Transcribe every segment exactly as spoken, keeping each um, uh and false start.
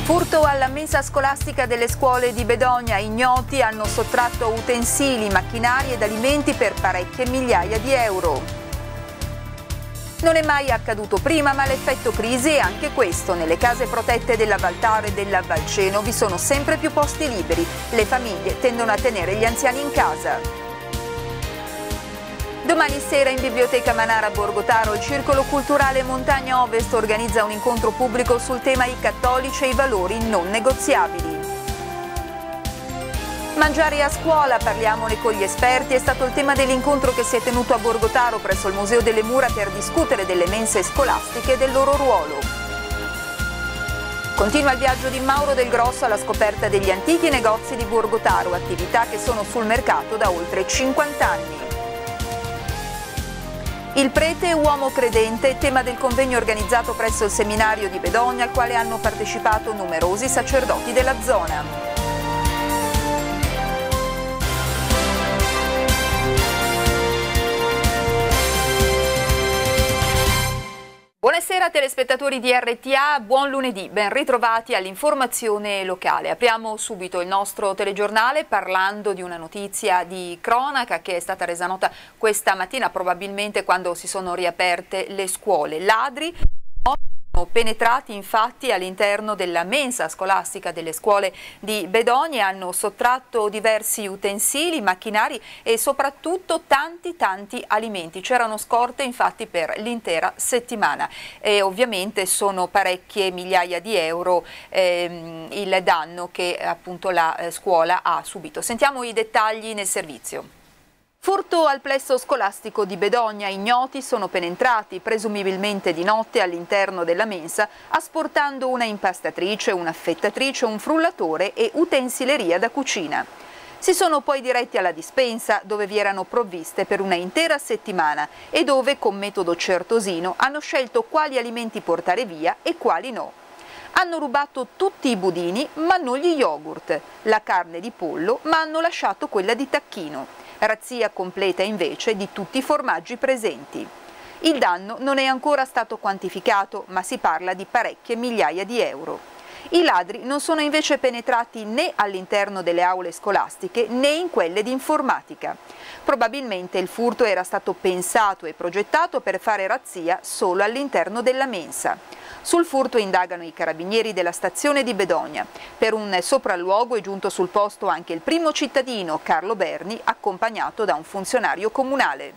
Furto alla mensa scolastica delle scuole di Bedogna. Ignoti hanno sottratto utensili, macchinari ed alimenti per parecchie migliaia di euro. Non è mai accaduto prima, ma l'effetto crisi è anche questo. Nelle case protette della Valtaro e della Valceno vi sono sempre più posti liberi. Le famiglie tendono a tenere gli anziani in casa. Domani sera in Biblioteca Manara a Borgotaro il Circolo Culturale Montagna Ovest organizza un incontro pubblico sul tema I cattolici e i valori non negoziabili. Mangiare a scuola, parliamone con gli esperti, è stato il tema dell'incontro che si è tenuto a Borgotaro presso il Museo delle Mura per discutere delle mense scolastiche e del loro ruolo. Continua il viaggio di Mauro Del Grosso alla scoperta degli antichi negozi di Borgotaro, attività che sono sul mercato da oltre cinquanta anni. Il prete uomo credente, tema del convegno organizzato presso il seminario di Bedogna, al quale hanno partecipato numerosi sacerdoti della zona. Buonasera telespettatori di R T A, buon lunedì, ben ritrovati all'informazione locale. Apriamo subito il nostro telegiornale parlando di una notizia di cronaca che è stata resa nota questa mattina, probabilmente quando si sono riaperte le scuole. Ladri sono penetrati infatti all'interno della mensa scolastica delle scuole di Bedogna e hanno sottratto diversi utensili, macchinari e soprattutto tanti tanti alimenti. C'erano scorte infatti per l'intera settimana e ovviamente sono parecchie migliaia di euro ehm, il danno che appunto la eh, scuola ha subito. Sentiamo i dettagli nel servizio. Furto al plesso scolastico di Bedogna. Ignoti sono penetrati, presumibilmente di notte, all'interno della mensa, asportando una impastatrice, un'affettatrice, un frullatore e utensileria da cucina. Si sono poi diretti alla dispensa, dove vi erano provviste per una intera settimana e dove, con metodo certosino, hanno scelto quali alimenti portare via e quali no. Hanno rubato tutti i budini, ma non gli yogurt, la carne di pollo, ma hanno lasciato quella di tacchino. Razzia completa invece di tutti i formaggi presenti. Il danno non è ancora stato quantificato, ma si parla di parecchie migliaia di euro. I ladri non sono invece penetrati né all'interno delle aule scolastiche né in quelle di informatica. Probabilmente il furto era stato pensato e progettato per fare razzia solo all'interno della mensa. Sul furto indagano i carabinieri della stazione di Bedogna. Per un sopralluogo è giunto sul posto anche il primo cittadino, Carlo Berni, accompagnato da un funzionario comunale.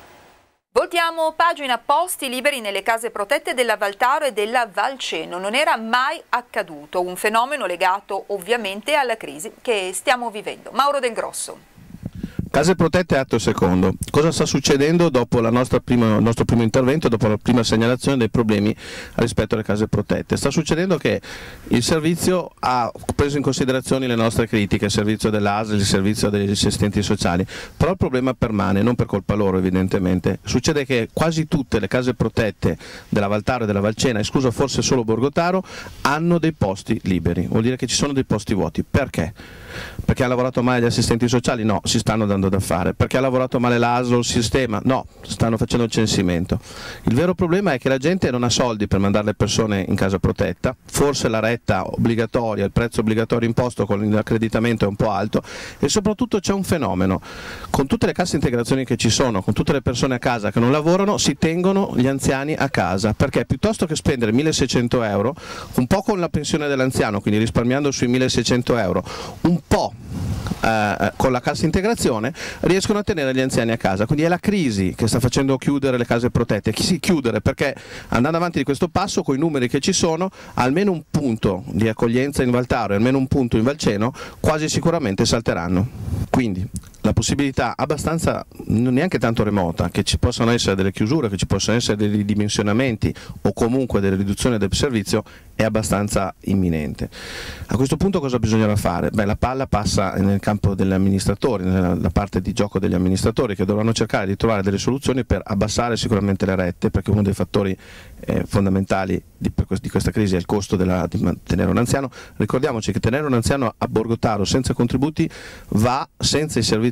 Voltiamo pagina. Posti liberi nelle case protette della Valtaro e della Valceno. Non era mai accaduto, un fenomeno legato ovviamente alla crisi che stiamo vivendo. Mauro Del Grosso. Case protette atto secondo. Cosa sta succedendo dopo la nostra prima, il nostro primo intervento, dopo la prima segnalazione dei problemi rispetto alle case protette? Sta succedendo che il servizio ha preso in considerazione le nostre critiche, il servizio dell'A S L, il servizio degli assistenti sociali, però il problema permane, non per colpa loro evidentemente. Succede che quasi tutte le case protette della Valtaro e della Valcena, escluso forse solo Borgotaro, hanno dei posti liberi, vuol dire che ci sono dei posti vuoti. Perché? Perché ha lavorato male gli assistenti sociali? No, si stanno dando da fare. Perché ha lavorato male l'A S O, il sistema? No, stanno facendo il censimento. Il vero problema è che la gente non ha soldi per mandare le persone in casa protetta, forse la retta obbligatoria, il prezzo obbligatorio imposto con l'accreditamento è un po' alto e soprattutto c'è un fenomeno. Con tutte le casse integrazioni che ci sono, con tutte le persone a casa che non lavorano, si tengono gli anziani a casa, perché piuttosto che spendere milleseicento euro, un po' con la pensione dell'anziano, quindi risparmiando sui milleseicento euro, un po' eh, con la cassa integrazione, riescono a tenere gli anziani a casa. Quindi è la crisi che sta facendo chiudere le case protette. Chi si chiudere? Perché andando avanti di questo passo, con i numeri che ci sono, almeno un punto di accoglienza in Valtaro e almeno un punto in Valceno quasi sicuramente salteranno. Quindi la possibilità abbastanza, non neanche tanto remota, che ci possano essere delle chiusure, che ci possano essere dei ridimensionamenti o comunque delle riduzioni del servizio è abbastanza imminente. A questo punto cosa bisognerà fare? Beh, la palla passa nel campo degli amministratori, nella parte di gioco degli amministratori, che dovranno cercare di trovare delle soluzioni per abbassare sicuramente le rette, perché uno dei fattori eh, fondamentali di, di questa crisi è il costo della, di tenere un anziano. Ricordiamoci che tenere un anziano a Borgotaro senza contributi va senza i servizi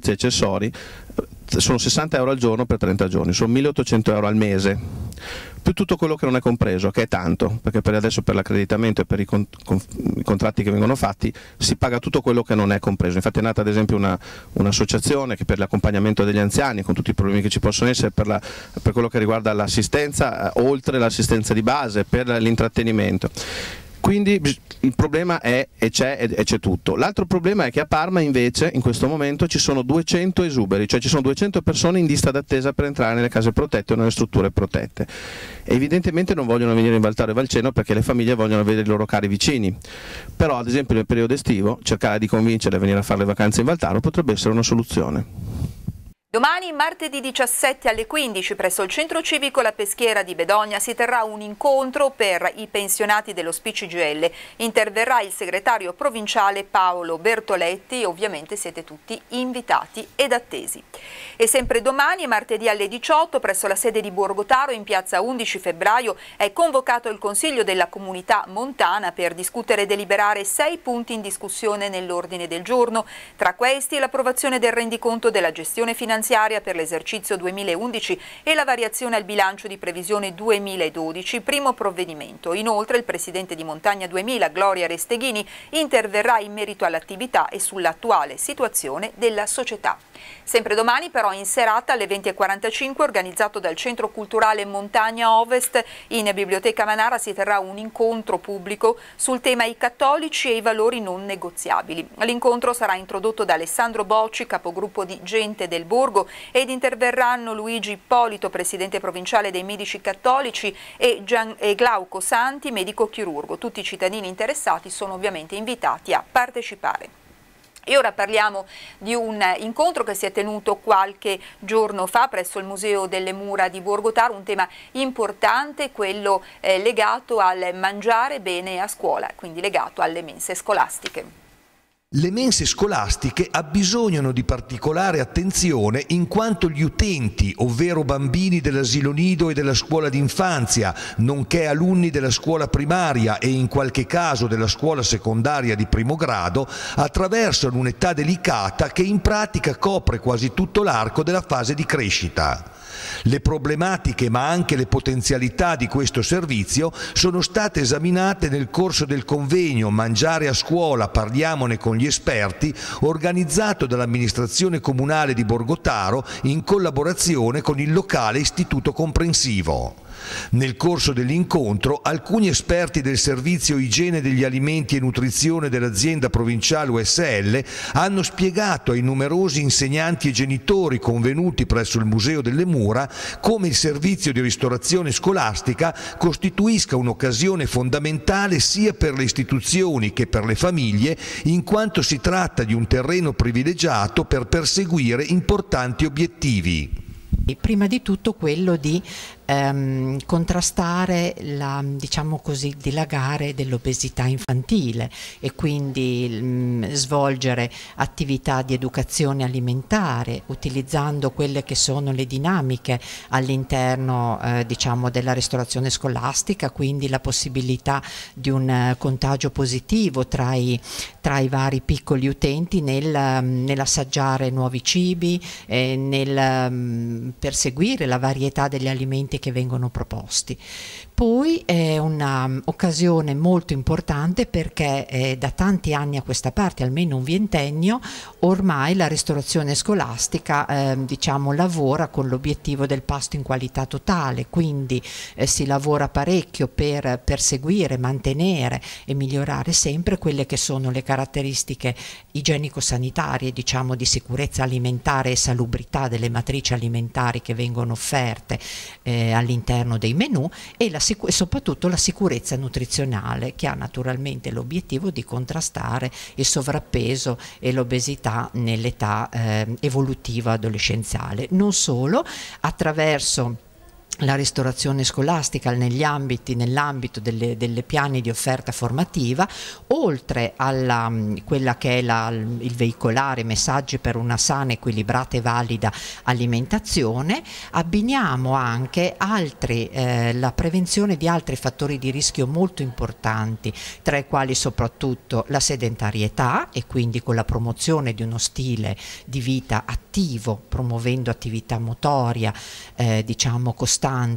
servizi e accessori, sono sessanta euro al giorno per trenta giorni, sono milleottocento euro al mese, più tutto quello che non è compreso, che è tanto, perché per adesso per l'accreditamento e per i, con, con, i contratti che vengono fatti si paga tutto quello che non è compreso. Infatti è nata ad esempio un'associazione una che per l'accompagnamento degli anziani, con tutti i problemi che ci possono essere, per, la, per quello che riguarda l'assistenza, eh, oltre l'assistenza di base, per l'intrattenimento. Quindi il problema è e c'è e c'è tutto. L'altro problema è che a Parma invece in questo momento ci sono duecento esuberi, cioè ci sono duecento persone in lista d'attesa per entrare nelle case protette o nelle strutture protette. E evidentemente non vogliono venire in Valtaro e Valceno perché le famiglie vogliono vedere i loro cari vicini. Però ad esempio nel periodo estivo cercare di convincerle a venire a fare le vacanze in Valtaro potrebbe essere una soluzione. Domani, martedì diciassette alle quindici, presso il Centro Civico La Peschiera di Bedogna si terrà un incontro per i pensionati dello S P C G L. Interverrà il segretario provinciale Paolo Bertoletti e ovviamente siete tutti invitati ed attesi. E sempre domani, martedì alle diciotto, presso la sede di Borgotaro in piazza undici febbraio, è convocato il Consiglio della Comunità Montana per discutere e deliberare sei punti in discussione nell'ordine del giorno. Tra questi l'approvazione del rendiconto della gestione finanziaria per l'esercizio duemilaundici e la variazione al bilancio di previsione duemiladodici, primo provvedimento. Inoltre il presidente di Montagna duemila, Gloria Resteghini, interverrà in merito all'attività e sull'attuale situazione della società. Sempre domani però in serata alle venti e quarantacinque, organizzato dal Centro Culturale Montagna Ovest in Biblioteca Manara, si terrà un incontro pubblico sul tema i cattolici e i valori non negoziabili. L'incontro sarà introdotto da Alessandro Bocci, capogruppo di Gente del Borgo, ed interverranno Luigi Ippolito, presidente provinciale dei medici cattolici, e, Gian, e Glauco Santi, medico chirurgo. Tutti i cittadini interessati sono ovviamente invitati a partecipare. E ora parliamo di un incontro che si è tenuto qualche giorno fa presso il Museo delle Mura di Borgotaro, un tema importante, quello eh, legato al mangiare bene a scuola, quindi legato alle mense scolastiche. Le mense scolastiche abbisognano di particolare attenzione in quanto gli utenti, ovvero bambini dell'asilo nido e della scuola d'infanzia, nonché alunni della scuola primaria e in qualche caso della scuola secondaria di primo grado, attraversano un'età delicata che in pratica copre quasi tutto l'arco della fase di crescita. Le problematiche ma anche le potenzialità di questo servizio sono state esaminate nel corso del convegno Mangiare a scuola, parliamone con gli esperti, organizzato dall'amministrazione comunale di Borgotaro in collaborazione con il locale Istituto Comprensivo. Nel corso dell'incontro alcuni esperti del servizio igiene degli alimenti e nutrizione dell'azienda provinciale U S L hanno spiegato ai numerosi insegnanti e genitori convenuti presso il Museo delle Mura come il servizio di ristorazione scolastica costituisca un'occasione fondamentale sia per le istituzioni che per le famiglie, in quanto si tratta di un terreno privilegiato per perseguire importanti obiettivi. Prima di tutto quello di ehm, contrastare la, diciamo così, il dilagare dell'obesità infantile e quindi mh, svolgere attività di educazione alimentare utilizzando quelle che sono le dinamiche all'interno eh, diciamo della ristorazione scolastica, quindi la possibilità di un uh, contagio positivo tra i, tra i vari piccoli utenti nel, um, nell'assaggiare nuovi cibi, eh, nel um, perseguire la varietà degli alimenti che vengono proposti. Poi è un'occasione molto importante perché eh, da tanti anni a questa parte, almeno un ventennio, ormai la ristorazione scolastica eh, diciamo, lavora con l'obiettivo del pasto in qualità totale, quindi eh, si lavora parecchio per perseguire, mantenere e migliorare sempre quelle che sono le caratteristiche igienico-sanitarie, diciamo di sicurezza alimentare e salubrità delle matrici alimentari che vengono offerte eh, all'interno dei menù e, la e soprattutto la sicurezza nutrizionale, che ha naturalmente l'obiettivo di contrastare il sovrappeso e l'obesità nell'età eh, evolutiva adolescenziale. Non solo, attraverso la ristorazione scolastica negli ambiti, nell'ambito delle, delle piani di offerta formativa, oltre a quella che è la, il veicolare messaggi per una sana, equilibrata e valida alimentazione, abbiniamo anche altri, eh, la prevenzione di altri fattori di rischio molto importanti, tra i quali soprattutto la sedentarietà, e quindi con la promozione di uno stile di vita attivo, promuovendo attività motoria, eh, diciamo costante,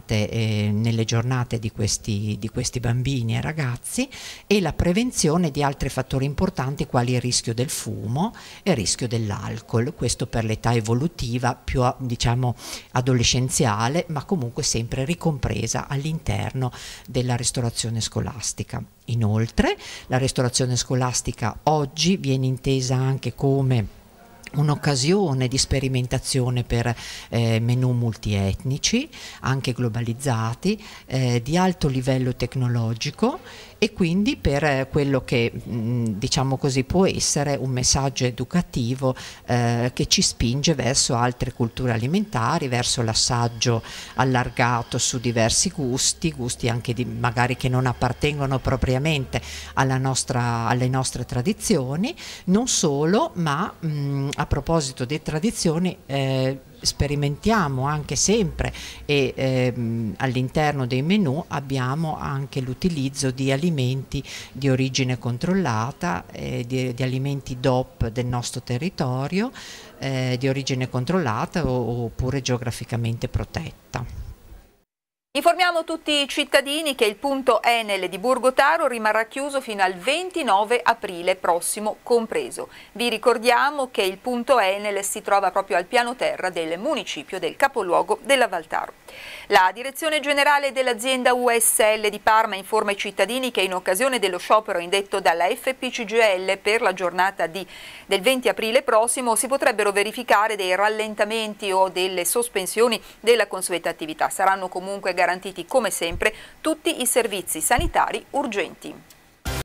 Eh, nelle giornate di questi, di questi bambini e ragazzi, e la prevenzione di altri fattori importanti quali il rischio del fumo e il rischio dell'alcol, questo per l'età evolutiva più diciamo adolescenziale, ma comunque sempre ricompresa all'interno della ristorazione scolastica. Inoltre la ristorazione scolastica oggi viene intesa anche come un'occasione di sperimentazione per eh, menù multietnici, anche globalizzati, eh, di alto livello tecnologico, e quindi per eh, quello che mh, diciamo così può essere un messaggio educativo eh, che ci spinge verso altre culture alimentari, verso l'assaggio allargato su diversi gusti, gusti anche di, magari che non appartengono propriamente alla nostra, alle nostre tradizioni, non solo, ma mh, a proposito di tradizioni, eh, sperimentiamo anche sempre e ehm, all'interno dei menù abbiamo anche l'utilizzo di alimenti di origine controllata, eh, di, di alimenti D O P del nostro territorio, eh, di origine controllata o, oppure geograficamente protetta. Informiamo tutti i cittadini che il punto Enel di Borgotaro rimarrà chiuso fino al ventinove aprile prossimo compreso. Vi ricordiamo che il punto Enel si trova proprio al piano terra del municipio del capoluogo della Valtaro. La direzione generale dell'azienda U S L di Parma informa i cittadini che in occasione dello sciopero indetto dalla F P C G L per la giornata di, del venti aprile prossimo si potrebbero verificare dei rallentamenti o delle sospensioni della consueta attività. Saranno comunque garantiti come sempre tutti i servizi sanitari urgenti.